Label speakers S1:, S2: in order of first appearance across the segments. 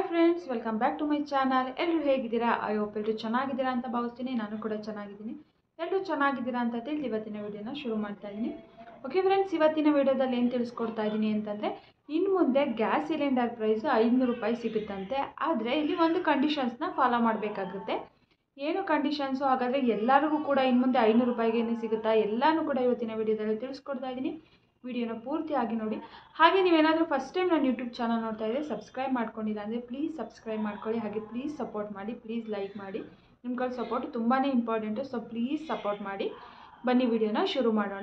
S1: Friends, welcome back to my channel. ಎಲ್ಲರೂ ಹೇಗಿದ್ದೀರಾ? I hope ಎಲ್ಲರೂ ಚೆನ್ನಾಗಿದ್ದೀರಾ ಅಂತ ಭಾವಿಸ್ತೀನಿ. ನಾನು ಕೂಡ ಚೆನ್ನಾಗಿದ್ದೀನಿ. ಎಲ್ಲರೂ ಚೆನ್ನಾಗಿದ್ದೀರಾ ಅಂತ ತಿಳಿದು ಇವತ್ತಿನ ವಿಡಿಯೋನ ಶುರು ಮಾಡ್ತಾ ಇದ್ದೀನಿ. ಓಕೆ ಫ್ರೆಂಡ್ಸ್, ಇವತ್ತಿನ ವಿಡಿಯೋದಲ್ಲಿ ಏನು ತಿಳಿಸ್ಕೊಡ್ತಾ ಇದ್ದೀನಿ ಅಂತಂದರೆ, ಇನ್ನು ಮುಂದೆ ಗ್ಯಾಸ್ ಸಿಲಿಂಡರ್ ಪ್ರೈಸ್ 500 ರೂಪಾಯಿ ಸಿಗುತ್ತಂತೆ. ಆದರೆ ಇಲ್ಲಿ ಒಂದು ಕಂಡೀಷನ್ಸ್ನ ಫಾಲೋ ಮಾಡಬೇಕಾಗುತ್ತೆ. ಏನು ಕಂಡೀಷನ್ಸು? ಹಾಗಾದರೆ ಎಲ್ಲರಿಗೂ ಕೂಡ ಇನ್ನು ಮುಂದೆ 500 ರೂಪಾಯಿಗೆ ಸಿಗುತ್ತಾ? ಎಲ್ಲನೂ ಕೂಡ ಇವತ್ತಿನ ವಿಡಿಯೋದಲ್ಲಿ ತಿಳಿಸ್ಕೊಡ್ತಾ ಇದ್ದೀನಿ. ವಿಡಿಯೋನ ಪೂರ್ತಿಯಾಗಿ ನೋಡಿ. ಹಾಗೆ ನೀವೇನಾದರೂ ಫಸ್ಟ್ ಟೈಮ್ ನನ್ನ ಯೂಟ್ಯೂಬ್ ಚಾನಲ್ ನೋಡ್ತಾ ಇದ್ದರೆ ಸಬ್ಸ್ಕ್ರೈಬ್ ಮಾಡ್ಕೊಂಡಿಲ್ಲ ಅಂದರೆ ಪ್ಲೀಸ್ ಸಬ್ಸ್ಕ್ರೈಬ್ ಮಾಡ್ಕೊಳ್ಳಿ. ಹಾಗೆ ಪ್ಲೀಸ್ ಸಪೋರ್ಟ್ ಮಾಡಿ, ಪ್ಲೀಸ್ ಲೈಕ್ ಮಾಡಿ. ನಿಮ್ಮ ಸಪೋರ್ಟ್ ತುಂಬಾ ಇಂಪಾರ್ಟೆಂಟು. ಸೊ ಪ್ಲೀಸ್ ಸಪೋರ್ಟ್ ಮಾಡಿ. ಬನ್ನಿ ವಿಡಿಯೋನ ಶುರು ಮಾಡೋಣ.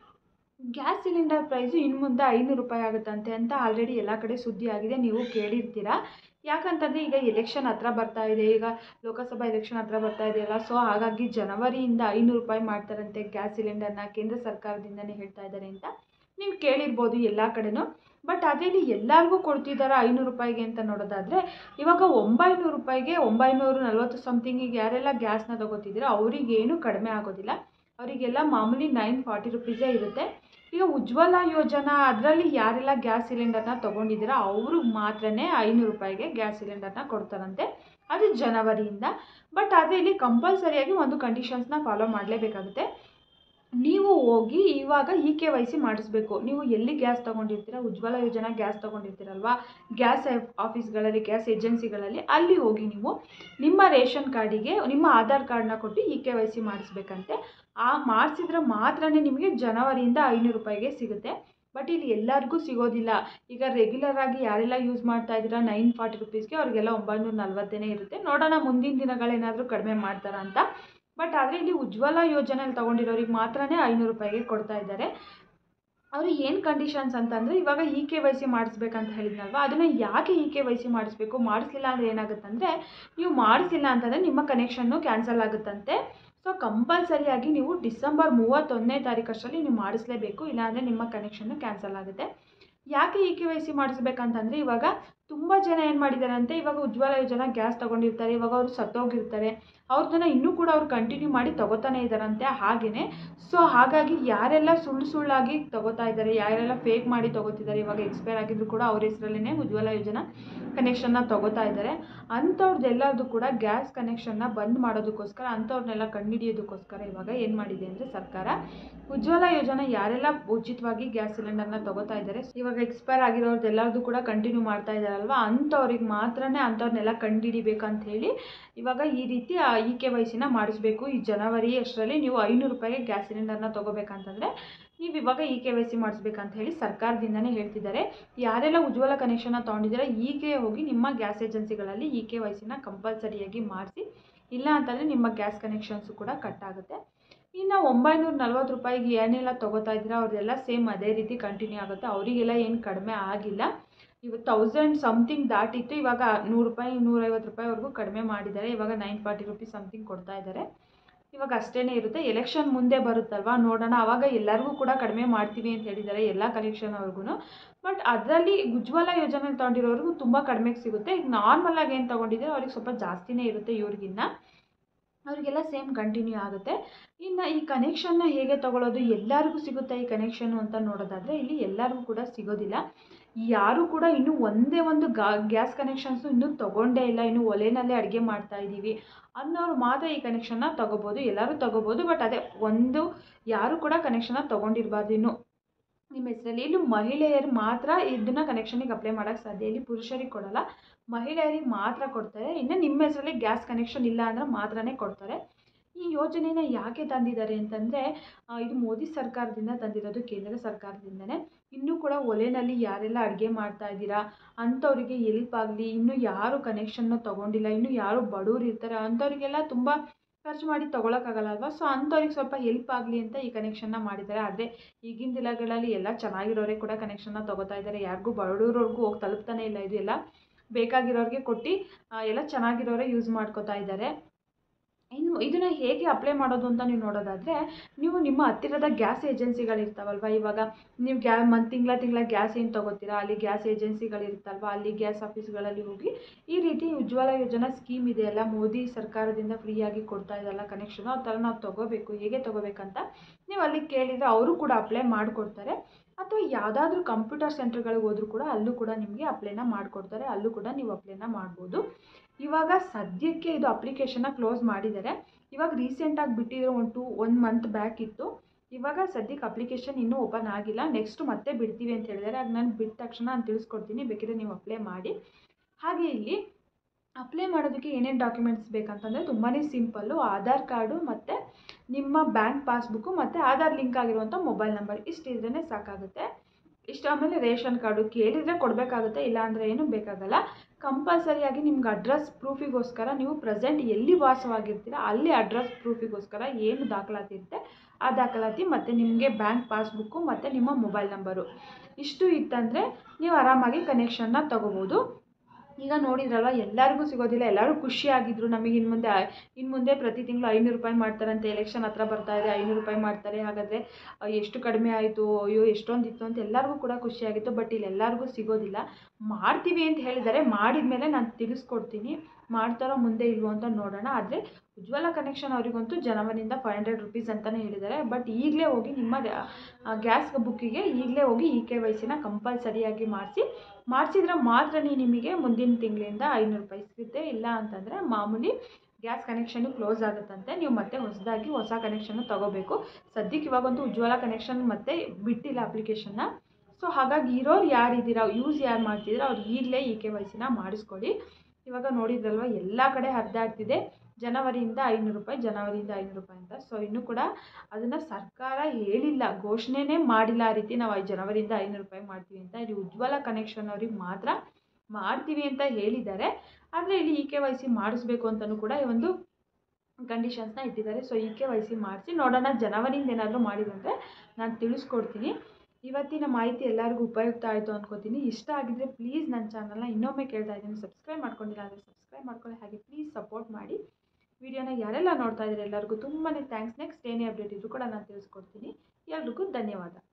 S1: ಗ್ಯಾಸ್ ಸಿಲಿಂಡರ್ ಪ್ರೈಸು ಇನ್ನು ಮುಂದೆ 500 ರೂಪಾಯಿ ಆಗುತ್ತಂತೆ ಅಂತ ಆಲ್ರೆಡಿ ಎಲ್ಲ ಕಡೆ ಸುದ್ದಿ ಆಗಿದೆ, ನೀವು ಕೇಳಿರ್ತೀರಾ. ಯಾಕಂತಂದರೆ ಈಗ ಎಲೆಕ್ಷನ್ ಹತ್ರ ಬರ್ತಾ ಇದೆ, ಈಗ ಲೋಕಸಭಾ ಎಲೆಕ್ಷನ್ ಹತ್ರ ಬರ್ತಾ ಇದೆಯಲ್ಲ. ಸೊ ಹಾಗಾಗಿ ಜನವರಿಯಿಂದ 500 ರೂಪಾಯಿ ಮಾಡ್ತಾರಂತೆ ಗ್ಯಾಸ್ ಸಿಲಿಂಡರ್ನ. ಕೇಂದ್ರ ಸರ್ಕಾರದಿಂದನೇ ಹೇಳ್ತಾ ಇದ್ದಾರೆ ಅಂತ ನೀವು ಕೇಳಿರ್ಬೋದು ಎಲ್ಲ ಕಡೆನೂ. ಬಟ್ ಅದೇಲಿ ಎಲ್ಲರಿಗೂ ಕೊಡ್ತಿದ್ದಾರೆ 500 ರೂಪಾಯಿಗೆ ಅಂತ ನೋಡೋದಾದರೆ, ಇವಾಗ 900 ರೂಪಾಯಿಗೆ 940 ಸಮಥಿಂಗಿಗೆ ಯಾರೆಲ್ಲ ಗ್ಯಾಸ್ನ ತೊಗೋತಿದ್ದೀರೋ ಅವರಿಗೇನು ಕಡಿಮೆ ಆಗೋದಿಲ್ಲ. ಅವರಿಗೆಲ್ಲ ಮಾಮೂಲಿ 940 ರುಪೀಸೇ ಇರುತ್ತೆ. ಈಗ ಉಜ್ವಲ ಯೋಜನಾ ಅದರಲ್ಲಿ ಯಾರೆಲ್ಲ ಗ್ಯಾಸ್ ಸಿಲಿಂಡರ್ನ ತೊಗೊಂಡಿದ್ದೀರೋ ಅವ್ರಿಗೆ ಮಾತ್ರನೇ 500 ರೂಪಾಯಿಗೆ ಗ್ಯಾಸ್ ಸಿಲಿಂಡರ್ನ ಕೊಡ್ತಾರಂತೆ. ಅದು ಜನವರಿಯಿಂದ. ಬಟ್ ಅದೇ ಇಲ್ಲಿ ಕಂಪಲ್ಸರಿಯಾಗಿ ಒಂದು ಕಂಡೀಷನ್ಸ್ನ ಫಾಲೋ ಮಾಡಲೇಬೇಕಾಗುತ್ತೆ. ನೀವು ಹೋಗಿ ಇವಾಗ KYC ಮಾಡಿಸ್ಬೇಕು. ನೀವು ಎಲ್ಲಿ ಗ್ಯಾಸ್ ತೊಗೊಂಡಿರ್ತೀರ, ಉಜ್ವಲ ಯೋಜನಾ ಗ್ಯಾಸ್ ತೊಗೊಂಡಿರ್ತೀರಲ್ವ, ಗ್ಯಾಸ್ ಆಫೀಸ್ಗಳಲ್ಲಿ, ಗ್ಯಾಸ್ ಏಜೆನ್ಸಿಗಳಲ್ಲಿ, ಅಲ್ಲಿ ಹೋಗಿ ನೀವು ನಿಮ್ಮ ರೇಷನ್ ಕಾರ್ಡಿಗೆ ನಿಮ್ಮ ಆಧಾರ್ ಕಾರ್ಡನ್ನ ಕೊಟ್ಟು KYC ಮಾಡಿಸ್ಬೇಕಂತೆ. ಮಾಡಿಸಿದ್ರೆ ಮಾತ್ರನೇ ನಿಮಗೆ ಜನವರಿಯಿಂದ 500 ರೂಪಾಯಿಗೆ ಸಿಗುತ್ತೆ. ಬಟ್ ಇಲ್ಲಿ ಎಲ್ಲರಿಗೂ ಸಿಗೋದಿಲ್ಲ. ಈಗ ರೆಗ್ಯುಲರ್ ಆಗಿ ಯಾರೆಲ್ಲ ಯೂಸ್ ಮಾಡ್ತಾ ಇದ್ದೀರಾ 940 ರುಪೀಸ್ಗೆ, ಅವ್ರಿಗೆಲ್ಲ 940 ಇರುತ್ತೆ. ನೋಡೋಣ ಮುಂದಿನ ದಿನಗಳೇನಾದರೂ ಕಡಿಮೆ ಮಾಡ್ತಾರಾ ಅಂತ. ಬಟ್ ಆದರೆ ಇಲ್ಲಿ ಉಜ್ವಲ ಯೋಜನೆಯಲ್ಲಿ ತೊಗೊಂಡಿರೋರಿಗೆ ಮಾತ್ರನೇ 500 ರೂಪಾಯಿಗೆ ಕೊಡ್ತಾ ಇದ್ದಾರೆ. ಅವರು ಏನು ಕಂಡೀಷನ್ಸ್ ಅಂತಂದರೆ, ಇವಾಗ KYC ಮಾಡಿಸ್ಬೇಕಂತ ಹೇಳಿದ್ನಲ್ವ, ಅದನ್ನು ಯಾಕೆ KYC ಮಾಡಿಸ್ಬೇಕು? ಮಾಡಿಸ್ಲಿಲ್ಲ ಅಂದರೆ ಏನಾಗುತ್ತಂದರೆ, ನೀವು ಮಾಡಿಸಿಲ್ಲ ಅಂತಂದರೆ ನಿಮ್ಮ ಕನೆಕ್ಷನ್ನು ಕ್ಯಾನ್ಸಲ್ ಆಗುತ್ತಂತೆ. ಸೊ ಕಂಪಲ್ಸರಿಯಾಗಿ ನೀವು ಡಿಸೆಂಬರ್ 31ನೇ ತಾರೀಕಷ್ಟರಲ್ಲಿ ನೀವು ಮಾಡಿಸಲೇಬೇಕು, ಇಲ್ಲಾಂದರೆ ನಿಮ್ಮ ಕನೆಕ್ಷನ್ನು ಕ್ಯಾನ್ಸಲ್ ಆಗುತ್ತೆ. ಯಾಕೆ KYC ಮಾಡಿಸ್ಬೇಕಂತಂದರೆ, ಇವಾಗ ತುಂಬ ಜನ ಏನು ಮಾಡಿದ್ದಾರೆ ಅಂತ, ಇವಾಗ ಉಜ್ವಲ ಯೋಜನಾ ಗ್ಯಾಸ್ ತೊಗೊಂಡಿರ್ತಾರೆ, ಇವಾಗ ಅವರು ಸತ್ತೋಗಿರ್ತಾರೆ, ಅವ್ರದ್ದನ್ನು ಇನ್ನೂ ಕೂಡ ಅವ್ರು ಕಂಟಿನ್ಯೂ ಮಾಡಿ ತೊಗೋತಾನೆ ಇದ್ದಾರಂತೆ. ಹಾಗೆಯೇ ಸೊ ಹಾಗಾಗಿ ಯಾರೆಲ್ಲ ಸುಳ್ಳಾಗಿ ತೊಗೋತಾ ಇದ್ದಾರೆ, ಯಾರೆಲ್ಲ ಫೇಕ್ ಮಾಡಿ ತೊಗೋತಿದ್ದಾರೆ, ಇವಾಗ ಎಕ್ಸ್ಪೈರ್ ಆಗಿದ್ರು ಕೂಡ ಅವ್ರ ಹೆಸರಲ್ಲೇ ಉಜ್ವಲ ಯೋಜನಾ ಕನೆಕ್ಷನ್ನ ತೊಗೋತಾ ಇದ್ದಾರೆ. ಅಂಥವ್ರದ್ದೆಲ್ಲರದು ಕೂಡ ಗ್ಯಾಸ್ ಕನೆಕ್ಷನ್ನ ಬಂದ್ ಮಾಡೋದಕ್ಕೋಸ್ಕರ, ಅಂಥವ್ರನ್ನೆಲ್ಲ ಕಂಡುಹಿಡಿಯೋದಕ್ಕೋಸ್ಕರ ಇವಾಗ ಏನು ಮಾಡಿದೆ ಅಂದರೆ ಸರ್ಕಾರ, ಉಜ್ವಲ ಯೋಜನಾ ಯಾರೆಲ್ಲ ಉಚಿತವಾಗಿ ಗ್ಯಾಸ್ ಸಿಲಿಂಡರ್ನ ತೊಗೋತಾ ಇದ್ದಾರೆ, ಇವಾಗ ಎಕ್ಸ್ಪೈರ್ ಆಗಿರೋರ್ದೆಲ್ಲರದು ಕೂಡ ಕಂಟಿನ್ಯೂ ಮಾಡ್ತಾ ಇದ್ದಾರಲ್ವ, ಅಂಥವ್ರಿಗೆ ಮಾತ್ರನೇ ಅಂಥವ್ರನ್ನೆಲ್ಲ ಕಂಡುಹಿಡಿಬೇಕಂತ ಹೇಳಿ ಇವಾಗ ಈ ರೀತಿ KYCನ ಮಾಡಿಸ್ಬೇಕು. ಈ ಜನವರಿ ಅಷ್ಟರಲ್ಲಿ ನೀವು 500 ರೂಪಾಯಿಗೆ ಗ್ಯಾಸ್ ಸಿಲಿಂಡರ್ನ ತೊಗೋಬೇಕಂತಂದರೆ ನೀವು ಇವಾಗ KYC ಮಾಡಿಸ್ಬೇಕಂತ ಹೇಳಿ ಸರ್ಕಾರದಿಂದನೇ ಹೇಳ್ತಿದ್ದಾರೆ. ಯಾರೆಲ್ಲ ಉಜ್ವಲ ಕನೆಕ್ಷನ್ನ ತೊಗೊಂಡಿದ್ದೀರಾ ಈಗೇ ಹೋಗಿ ನಿಮ್ಮ ಗ್ಯಾಸ್ ಏಜೆನ್ಸಿಗಳಲ್ಲಿ KYCನ ಕಂಪಲ್ಸರಿಯಾಗಿ ಮಾಡಿಸಿ, ಇಲ್ಲ ಅಂತಂದರೆ ನಿಮ್ಮ ಗ್ಯಾಸ್ ಕನೆಕ್ಷನ್ಸು ಕೂಡ ಕಟ್ ಆಗುತ್ತೆ. ಇನ್ನು 940 ರೂಪಾಯಿಗೆ ಏನೆಲ್ಲ ತೊಗೋತಾ ಇದ್ದೀರಾ ಅವ್ರದ್ದೆಲ್ಲ ಸೇಮ್ ಅದೇ ರೀತಿ ಕಂಟಿನ್ಯೂ ಆಗುತ್ತೆ. ಅವರಿಗೆಲ್ಲ ಏನು ಕಡಿಮೆ ಆಗಿಲ್ಲ. ಇವತ್ತು 1000 ಸಮಥಿಂಗ್ ದಾಟಿತ್ತು, ಇವಾಗ 100 ರೂಪಾಯಿ 150 ರೂಪಾಯಿವರೆಗೂ ಕಡಿಮೆ ಮಾಡಿದ್ದಾರೆ. ಇವಾಗ 940 ರುಪೀಸ್ ಸಮಥಿಂಗ್ ಕೊಡ್ತಾ ಇದ್ದಾರೆ. ಇವಾಗ ಅಷ್ಟೇ ಇರುತ್ತೆ. ಎಲೆಕ್ಷನ್ ಮುಂದೆ ಬರುತ್ತಲ್ವ, ನೋಡೋಣ ಆವಾಗ ಎಲ್ಲರಿಗೂ ಕೂಡ ಕಡಿಮೆ ಮಾಡ್ತೀವಿ ಅಂತ ಹೇಳಿದ್ದಾರೆ, ಎಲ್ಲ ಕಲೆಕ್ಷನ್ ಅವ್ರಿಗೂ. ಬಟ್ ಅದರಲ್ಲಿ ಉಜ್ವಲ ಯೋಜನೆ ತೊಗೊಂಡಿರೋರಿಗೂ ತುಂಬ ಕಡಿಮೆಗೆ ಸಿಗುತ್ತೆ. ಈಗ ನಾರ್ಮಲಾಗಿ ಏನು ತೊಗೊಂಡಿದ್ದಾರೆ ಅವ್ರಿಗೆ ಸ್ವಲ್ಪ ಜಾಸ್ತಿನೇ ಇರುತ್ತೆ, ಇವ್ರಿಗಿನ್ನ ಅವರಿಗೆಲ್ಲ ಸೇಮ್ ಕಂಟಿನ್ಯೂ ಆಗುತ್ತೆ. ಇನ್ನು ಈ ಕನೆಕ್ಷನ್ನ ಹೇಗೆ ತೊಗೊಳ್ಳೋದು, ಎಲ್ಲರಿಗೂ ಸಿಗುತ್ತೆ ಈ ಕನೆಕ್ಷನ್ನು ಅಂತ ನೋಡೋದಾದರೆ, ಇಲ್ಲಿ ಎಲ್ಲರಿಗೂ ಕೂಡ ಸಿಗೋದಿಲ್ಲ. ಯಾರೂ ಕೂಡ ಇನ್ನೂ ಒಂದೇ ಒಂದು ಗ್ಯಾಸ್ ಕನೆಕ್ಷನ್ಸು ಇನ್ನೂ ತೊಗೊಂಡೇ ಇಲ್ಲ, ಇನ್ನೂ ಒಲೆನಲ್ಲೇ ಅಡುಗೆ ಮಾಡ್ತಾ ಇದ್ದೀವಿ ಅನ್ನೋರು ಮಾತ್ರ ಈ ಕನೆಕ್ಷನ್ನ ತೊಗೋಬೋದು. ಎಲ್ಲರೂ ತೊಗೋಬೋದು, ಬಟ್ ಅದೇ ಒಂದು ಯಾರೂ ಕೂಡ ಕನೆಕ್ಷನ್ನ ತೊಗೊಂಡಿರಬಾರ್ದು ಇನ್ನೂ ನಿಮ್ಮ ಹೆಸರಲ್ಲಿ. ಇಲ್ಲಿ ಮಹಿಳೆಯರು ಮಾತ್ರ ಇದನ್ನು ಕನೆಕ್ಷನಿಗೆ ಅಪ್ಲೈ ಮಾಡೋಕ್ಕೆ ಸಾಧ್ಯ. ಇಲ್ಲಿ ಪುರುಷರಿಗೆ ಕೊಡಲ್ಲ, ಮಹಿಳೆಯರಿಗೆ ಮಾತ್ರ ಕೊಡ್ತಾರೆ. ಇನ್ನು ನಿಮ್ಮ ಹೆಸರಲ್ಲಿ ಗ್ಯಾಸ್ ಕನೆಕ್ಷನ್ ಇಲ್ಲ ಅಂದರೆ ಮಾತ್ರನೇ ಕೊಡ್ತಾರೆ. ಈ ಯೋಜನೆನ ಯಾಕೆ ತಂದಿದ್ದಾರೆ ಅಂತಂದರೆ, ಇದು ಮೋದಿ ಸರ್ಕಾರದಿಂದ ತಂದಿರೋದು, ಕೇಂದ್ರ ಸರ್ಕಾರದಿಂದನೇ. ಇನ್ನೂ ಕೂಡ ಒಲೆನಲ್ಲಿ ಯಾರೆಲ್ಲ ಅಡುಗೆ ಮಾಡ್ತಾ ಇದ್ದೀರಾ ಅಂಥವರಿಗೆ ಎಲ್ಪ್ ಆಗಲಿ. ಇನ್ನೂ ಯಾರು ಕನೆಕ್ಷನ್ನ ತೊಗೊಂಡಿಲ್ಲ, ಇನ್ನೂ ಯಾರು ಬಡವ್ರು ಇರ್ತಾರೆ ಅಂಥವರಿಗೆಲ್ಲ ತುಂಬ ಖರ್ಚು ಮಾಡಿ ತೊಗೊಳಕ್ಕಾಗಲ್ಲ ಅಲ್ವಾ. ಸೊ ಅಂಥವ್ರಿಗೆ ಸ್ವಲ್ಪ ಹೆಲ್ಪ್ ಆಗಲಿ ಅಂತ ಈ ಕನೆಕ್ಷನ್ನ ಮಾಡಿದ್ದಾರೆ. ಆದರೆ ಈಗಿನ ದಿನಗಳಲ್ಲಿ ಎಲ್ಲ ಚೆನ್ನಾಗಿರೋರೇ ಕೂಡ ಕನೆಕ್ಷನ್ನ ತೊಗೋತಾ ಇದ್ದಾರೆ, ಯಾರಿಗೂ ಬಡವ್ರವ್ರಿಗೂ ಹೋಗಿ ತಲುಪ್ತಾನೆ ಇಲ್ಲ. ಇದು ಎಲ್ಲ ಬೇಕಾಗಿರೋರಿಗೆ ಕೊಟ್ಟು ಎಲ್ಲ ಚೆನ್ನಾಗಿರೋರೇ ಯೂಸ್ ಮಾಡ್ಕೋತಾ ಇದ್ದಾರೆ. ಇನ್ನು ಇದನ್ನು ಹೇಗೆ ಅಪ್ಲೈ ಮಾಡೋದು ಅಂತ ನೀವು ನೋಡೋದಾದರೆ, ನೀವು ನಿಮ್ಮ ಹತ್ತಿರದ ಗ್ಯಾಸ್ ಏಜೆನ್ಸಿಗಳಿರ್ತಾವಲ್ವ, ಇವಾಗ ನೀವು ತಿಂಗಳ ಗ್ಯಾಸ್ ಏನು ತೊಗೋತೀರಾ ಅಲ್ಲಿ ಗ್ಯಾಸ್ ಏಜೆನ್ಸಿಗಳಿರುತ್ತಲ್ವ, ಅಲ್ಲಿ ಗ್ಯಾಸ್ ಆಫೀಸ್ಗಳಲ್ಲಿ ಹೋಗಿ ಈ ರೀತಿ ಉಜ್ವಲ ಯೋಜನಾ ಸ್ಕೀಮ್ ಇದೆಯಲ್ಲ, ಮೋದಿ ಸರ್ಕಾರದಿಂದ ಫ್ರೀಯಾಗಿ ಕೊಡ್ತಾ ಇದೆಯಲ್ಲ ಕನೆಕ್ಷನು, ಆ ಥರ ನಾವು ತೊಗೋಬೇಕು, ಹೇಗೆ ತೊಗೋಬೇಕಂತ ನೀವು ಅಲ್ಲಿ ಕೇಳಿದರೆ ಅವರು ಕೂಡ ಅಪ್ಲೈ ಮಾಡಿಕೊಡ್ತಾರೆ. ಅಥವಾ ಯಾವುದಾದ್ರೂ ಕಂಪ್ಯೂಟರ್ ಸೆಂಟರ್ಗಳಿಗೆ ಹೋದರೂ ಕೂಡ ಅಲ್ಲೂ ಕೂಡ ನಿಮಗೆ ಅಪ್ಲೈನ ಮಾಡಿಕೊಡ್ತಾರೆ, ಅಲ್ಲೂ ಕೂಡ ನೀವು ಅಪ್ಲೈನ ಮಾಡ್ಬೋದು. ಇವಾಗ ಸದ್ಯಕ್ಕೆ ಇದು ಅಪ್ಲಿಕೇಶನ್ನ ಕ್ಲೋಸ್ ಮಾಡಿದ್ದಾರೆ. ಇವಾಗ ರೀಸೆಂಟಾಗಿ ಬಿಟ್ಟಿರೋ 1 ಮಂತ್ ಬ್ಯಾಕ್ ಇತ್ತು. ಇವಾಗ ಸದ್ಯಕ್ಕೆ ಅಪ್ಲಿಕೇಶನ್ ಇನ್ನೂ ಓಪನ್ ಆಗಿಲ್ಲ. ನೆಕ್ಸ್ಟ್ ಮತ್ತೆ ಬಿಡ್ತೀವಿ ಅಂತ ಹೇಳಿದ್ದಾರೆ. ಆಗ ನಾನು ಬಿಟ್ಟ ತಕ್ಷಣ ನಾನು ತಿಳಿಸ್ಕೊಡ್ತೀನಿ, ಬೇಕಿದ್ರೆ ನೀವು ಅಪ್ಲೈ ಮಾಡಿ. ಹಾಗೆ ಇಲ್ಲಿ ಅಪ್ಲೈ ಮಾಡೋದಕ್ಕೆ ಏನೇನು ಡಾಕ್ಯುಮೆಂಟ್ಸ್ ಬೇಕಂತಂದರೆ ತುಂಬಾ ಸಿಂಪಲ್ಲು. ಆಧಾರ್ ಕಾರ್ಡು ಮತ್ತು ನಿಮ್ಮ ಬ್ಯಾಂಕ್ ಪಾಸ್ಬುಕ್ಕು ಮತ್ತು ಆಧಾರ್ ಲಿಂಕ್ ಆಗಿರುವಂಥ ಮೊಬೈಲ್ ನಂಬರ್ ಇಷ್ಟಿದ್ರೇ ಸಾಕಾಗುತ್ತೆ. ಇಷ್ಟು ಆಮೇಲೆ ರೇಷನ್ ಕಾರ್ಡು ಕೇಳಿದರೆ ಕೊಡಬೇಕಾಗುತ್ತೆ, ಇಲ್ಲಾಂದರೆ ಏನೂ ಬೇಕಾಗಲ್ಲ. ಕಂಪಲ್ಸರಿಯಾಗಿ ನಿಮ್ಗೆ ಅಡ್ರೆಸ್ ಪ್ರೂಫಿಗೋಸ್ಕರ ನೀವು ಪ್ರೆಸೆಂಟ್ ಎಲ್ಲಿ ವಾಸವಾಗಿರ್ತೀರ ಅಲ್ಲಿ ಅಡ್ರೆಸ್ ಪ್ರೂಫಿಗೋಸ್ಕರ ಏನು ದಾಖಲಾತಿ ಇರುತ್ತೆ ಆ ದಾಖಲಾತಿ ಮತ್ತು ನಿಮಗೆ ಬ್ಯಾಂಕ್ ಪಾಸ್ಬುಕ್ಕು ಮತ್ತು ನಿಮ್ಮ ಮೊಬೈಲ್ ನಂಬರು ಇಷ್ಟು ಇತ್ತಂದರೆ ನೀವು ಆರಾಮಾಗಿ ಕನೆಕ್ಷನ್ನ ತೊಗೋಬೋದು. ಈಗ ನೋಡಿದ್ರಲ್ವ, ಎಲ್ಲರಿಗೂ ಸಿಗೋದಿಲ್ಲ. ಎಲ್ಲರೂ ಖುಷಿಯಾಗಿದ್ದರು, ನಮಗೆ ಇನ್ನು ಮುಂದೆ ಪ್ರತಿ ತಿಂಗಳು 500 ರೂಪಾಯಿ ಮಾಡ್ತಾರಂತೆ, ಎಲೆಕ್ಷನ್ ಹತ್ರ ಬರ್ತಾ ಇದೆ, 500 ರೂಪಾಯಿ ಮಾಡ್ತಾರೆ, ಹಾಗಾದರೆ ಎಷ್ಟು ಕಡಿಮೆ ಆಯಿತು, ಅಯ್ಯೋ ಎಷ್ಟೊಂದಿತ್ತು ಅಂತ ಎಲ್ಲರಿಗೂ ಕೂಡ ಖುಷಿಯಾಗಿತ್ತು. ಬಟ್ ಇಲ್ಲಿ ಎಲ್ಲರಿಗೂ ಸಿಗೋದಿಲ್ಲ. ಮಾಡ್ತೀವಿ ಅಂತ ಹೇಳಿದ್ದಾರೆ, ಮಾಡಿದ ಮೇಲೆ ನಾನು ತಿಳಿಸ್ಕೊಡ್ತೀನಿ. ಮಾಡ್ತಾರೋ ಮುಂದೆ ಇಲ್ವೋ ಅಂತ ನೋಡೋಣ. ಆದರೆ ಉಜ್ವಲ ಕನೆಕ್ಷನ್ ಅವರಿಗಂತೂ ಜನವರಿಯಿಂದ 500 ರೂಪೀಸ್ ಅಂತಲೇ ಹೇಳಿದ್ದಾರೆ. ಬಟ್ ಈಗಲೇ ಹೋಗಿ ನಿಮ್ಮ ಗ್ಯಾಸ್ ಬುಕ್ಕಿಗೆ ಈಗಲೇ ಹೋಗಿ EKYCನ ಕಂಪಲ್ಸರಿಯಾಗಿ ಮಾಡಿಸಿದ್ರೆ ಮಾತ್ರ ನಿಮಗೆ ಮುಂದಿನ ತಿಂಗಳಿಂದ 500 ರೂಪಾಯಿ ಸಿಗುತ್ತೆ. ಇಲ್ಲ ಅಂತಂದರೆ ಮಾಮೂಲಿ ಗ್ಯಾಸ್ ಕನೆಕ್ಷನ್ನು ಕ್ಲೋಸ್ ಆಗುತ್ತಂತೆ. ನೀವು ಮತ್ತೆ ಹೊಸ ಕನೆಕ್ಷನ್ನು ತೊಗೋಬೇಕು. ಸದ್ಯಕ್ಕೆ ಇವಾಗಂತೂ ಉಜ್ವಲ ಕನೆಕ್ಷನ್ ಮತ್ತೆ ಬಿಟ್ಟಿಲ್ಲ ಅಪ್ಲಿಕೇಶನ್ನ. ಸೊ ಹಾಗಾಗಿ ಇರೋರು ಯಾರಿದ್ದೀರಾ, ಯಾರು ಮಾಡ್ತಿದ್ದೀರಾ ಅವ್ರು ಈಗಲೇ EKYCನ ಮಾಡಿಸ್ಕೊಳ್ಳಿ. ಇವಾಗ ನೋಡಿದ್ರಲ್ವ, ಎಲ್ಲ ಕಡೆ ಹರಿದಾಡ್ತಿದೆ ಜನವರಿಯಿಂದ 500 ರೂಪಾಯಿ ಅಂತ. ಸೊ ಇನ್ನೂ ಕೂಡ ಅದನ್ನು ಸರ್ಕಾರ ಹೇಳಿಲ್ಲ, ಘೋಷಣೆನೇ ಮಾಡಿಲ್ಲ ಆ ರೀತಿ ನಾವು ಜನವರಿಯಿಂದ 500 ರೂಪಾಯಿ ಮಾಡ್ತೀವಿ ಅಂತ. ಇಲ್ಲಿ ಉಜ್ವಲ ಕನೆಕ್ಷನ್ ಅವ್ರಿಗೆ ಮಾತ್ರ ಮಾಡ್ತೀವಿ ಅಂತ ಹೇಳಿದ್ದಾರೆ. ಆದರೆ ಇಲ್ಲಿ EKYC ಮಾಡಿಸ್ಬೇಕು ಅಂತಲೂ ಕೂಡ ಒಂದು ಕಂಡೀಷನ್ಸ್ನ ಇಟ್ಟಿದ್ದಾರೆ. ಸೊ EKYC ಮಾಡಿಸಿ ನೋಡೋಣ. ಜನವರಿಯಿಂದ ಏನಾದರೂ ಮಾಡಿದಂದರೆ ನಾನು ತಿಳಿಸ್ಕೊಡ್ತೀನಿ. ಇವತ್ತಿನ ಮಾಹಿತಿ ಎಲ್ಲರಿಗೂ ಉಪಯುಕ್ತ ಆಯಿತು ಅಂದ್ಕೋತೀನಿ. ಇಷ್ಟ ಆಗಿದ್ದರೆ ಪ್ಲೀಸ್ ನನ್ನ ಚಾನಲ್ನ ಇನ್ನೊಮ್ಮೆ ಕೇಳ್ತಾ ಇದ್ದೀನಿ, ಸಬ್ಸ್ಕ್ರೈಬ್ ಮಾಡ್ಕೊಂಡಿಲ್ಲ ಅಂದರೆ ಸಬ್ಸ್ಕ್ರೈಬ್ ಮಾಡ್ಕೊಳ್ಳಿ. ಹಾಗೆ ಪ್ಲೀಸ್ ಸಪೋರ್ಟ್ ಮಾಡಿ. ವಿಡಿಯೋನ ಯಾರೆಲ್ಲ ನೋಡ್ತಾ ಇದ್ದಾರೆ ಎಲ್ಲರಿಗೂ ತುಂಬಾ ಥ್ಯಾಂಕ್ಸ್. ನೆಕ್ಸ್ಟ್ ಏನೇ ಅಪ್ಡೇಟ್ ಇದ್ರೂ ಕೂಡ ನಾನು ತಿಳಿಸ್ಕೊಡ್ತೀನಿ. ಎಲ್ರಿಗೂ ಧನ್ಯವಾದ.